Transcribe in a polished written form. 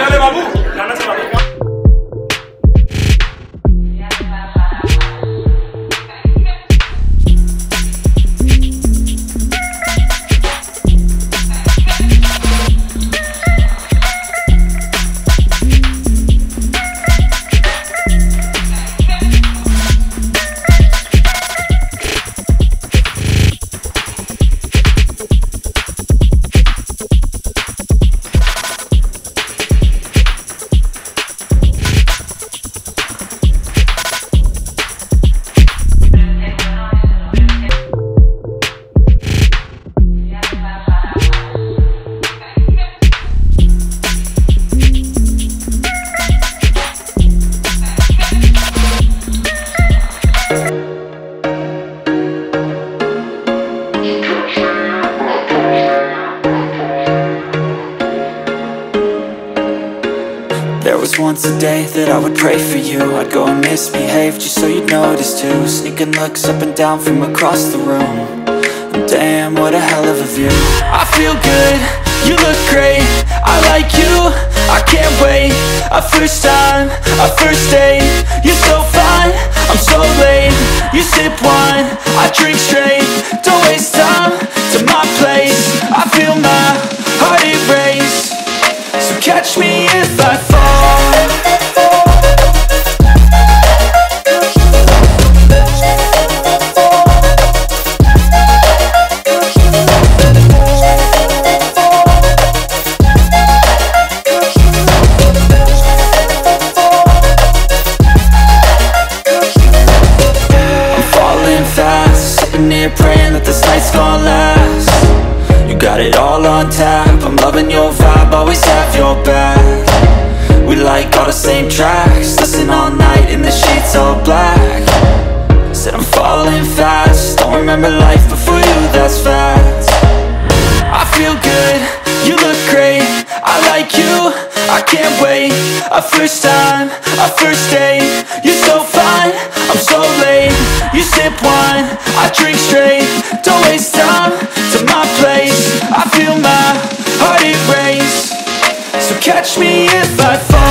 Once a day that I would pray for you. I'd go and misbehave just so you'd notice too. Sneaking looks up and down from across the room. And damn, what a hell of a view. I feel good, you look great, I like you, I can't wait. A first time, a first date. You're so fine, I'm so late. You sip wine, I drink straight. Don't waste time to my place. I feel my heart erase. So catch me if I fall. Praying that this night's gonna last. You got it all on tap, I'm loving your vibe, always have your back. We like all the same tracks, listen all night in the sheets all black. Said I'm falling fast, don't remember life before you, that's fact. I feel good, you look great, I like you, I can't wait. A first time, a first date. You're so fine, I'm so late. You sip wine, I drink straight. Don't waste time to my place. I feel my heart erase. So catch me if I fall.